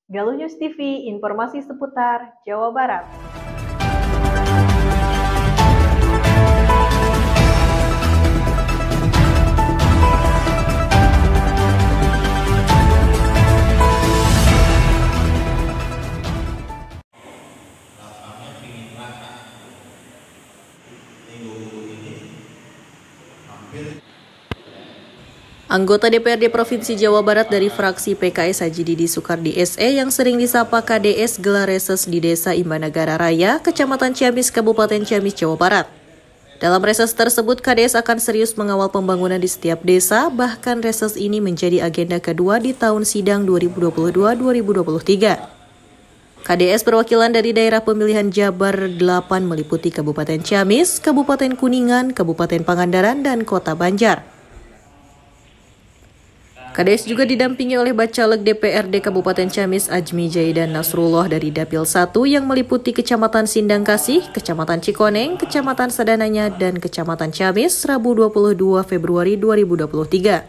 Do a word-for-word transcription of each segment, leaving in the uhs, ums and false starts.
Galuh News T V, informasi seputar Jawa Barat. Anggota D P R D Provinsi Jawa Barat dari fraksi P K S Haji Didi Soekardi S E yang sering disapa K D S gelar reses di Desa Imbanagara Raya, Kecamatan Ciamis, Kabupaten Ciamis, Jawa Barat. Dalam reses tersebut, K D S akan serius mengawal pembangunan di setiap desa, bahkan reses ini menjadi agenda kedua di tahun sidang dua ribu dua puluh dua dua ribu dua puluh tiga. K D S perwakilan dari daerah pemilihan Jabar delapan meliputi Kabupaten Ciamis, Kabupaten Kuningan, Kabupaten Pangandaran, dan Kota Banjar. K D S juga didampingi oleh Bacalek D P R D Kabupaten Ciamis Ajmi Jaidan Nasrullah dari Dapil satu yang meliputi Kecamatan Sindangkasih, Kecamatan Cikoneng, Kecamatan Sadananya, dan Kecamatan Ciamis, Rabu dua puluh dua Februari dua ribu dua puluh tiga.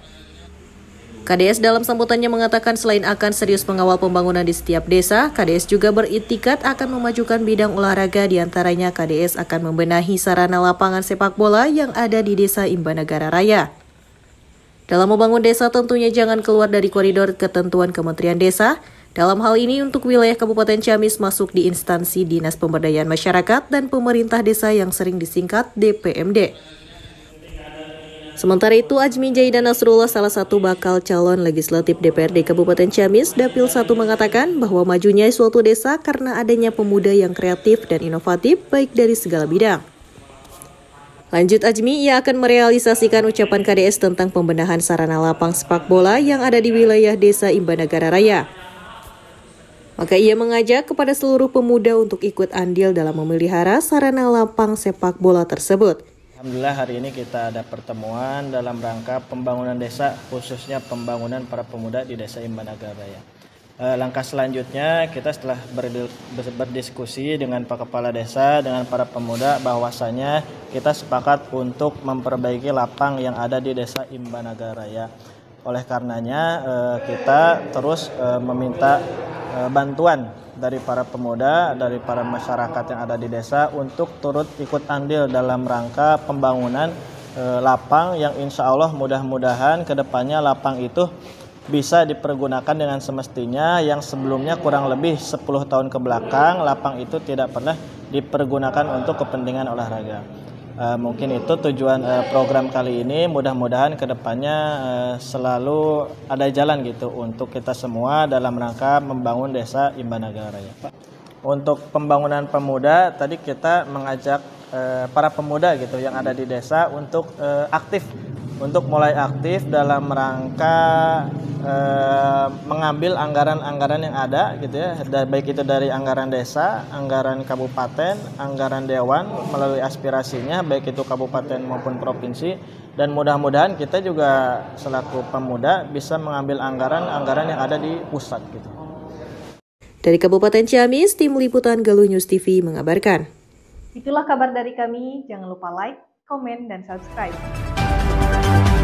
K D S dalam sambutannya mengatakan selain akan serius mengawal pembangunan di setiap desa, K D S juga beriktikat akan memajukan bidang olahraga, diantaranya K D S akan membenahi sarana lapangan sepak bola yang ada di Desa Imbanagara Raya. Dalam membangun desa tentunya jangan keluar dari koridor ketentuan Kementerian Desa. Dalam hal ini untuk wilayah Kabupaten Ciamis masuk di instansi Dinas Pemberdayaan Masyarakat dan Pemerintah Desa yang sering disingkat D P M D. Sementara itu, Ajmi Jaidan Nasrullah, salah satu bakal calon legislatif D P R D Kabupaten Ciamis, Dapil satu mengatakan bahwa majunya suatu desa karena adanya pemuda yang kreatif dan inovatif baik dari segala bidang. Lanjut Ajmi, ia akan merealisasikan ucapan K D S tentang pembenahan sarana lapang sepak bola yang ada di wilayah Desa Imbanagara Raya. Maka ia mengajak kepada seluruh pemuda untuk ikut andil dalam memelihara sarana lapang sepak bola tersebut. Alhamdulillah hari ini kita ada pertemuan dalam rangka pembangunan desa, khususnya pembangunan para pemuda di Desa Imbanagara Raya. Langkah selanjutnya kita setelah berdiskusi dengan Pak Kepala Desa, dengan para pemuda, bahwasanya kita sepakat untuk memperbaiki lapang yang ada di Desa Imbanagara Raya. Oleh karenanya kita terus meminta bantuan dari para pemuda, dari para masyarakat yang ada di desa untuk turut ikut andil dalam rangka pembangunan lapang yang insya Allah mudah-mudahan kedepannya lapang itu bisa dipergunakan dengan semestinya, yang sebelumnya kurang lebih sepuluh tahun ke belakang lapang itu tidak pernah dipergunakan untuk kepentingan olahraga. Uh, mungkin itu tujuan uh, program kali ini, mudah-mudahan kedepannya uh, selalu ada jalan gitu untuk kita semua dalam rangka membangun Desa Imbanagara Raya. Untuk pembangunan pemuda, tadi kita mengajak uh, para pemuda gitu yang ada di desa untuk uh, aktif, untuk mulai aktif dalam rangka eh, mengambil anggaran-anggaran yang ada gitu ya, baik itu dari anggaran desa, anggaran kabupaten, anggaran dewan melalui aspirasinya baik itu kabupaten maupun provinsi, dan mudah-mudahan kita juga selaku pemuda bisa mengambil anggaran-anggaran yang ada di pusat gitu. Dari Kabupaten Ciamis, Tim Liputan Galuh News T V mengabarkan. Itulah kabar dari kami, jangan lupa like, komen, dan subscribe.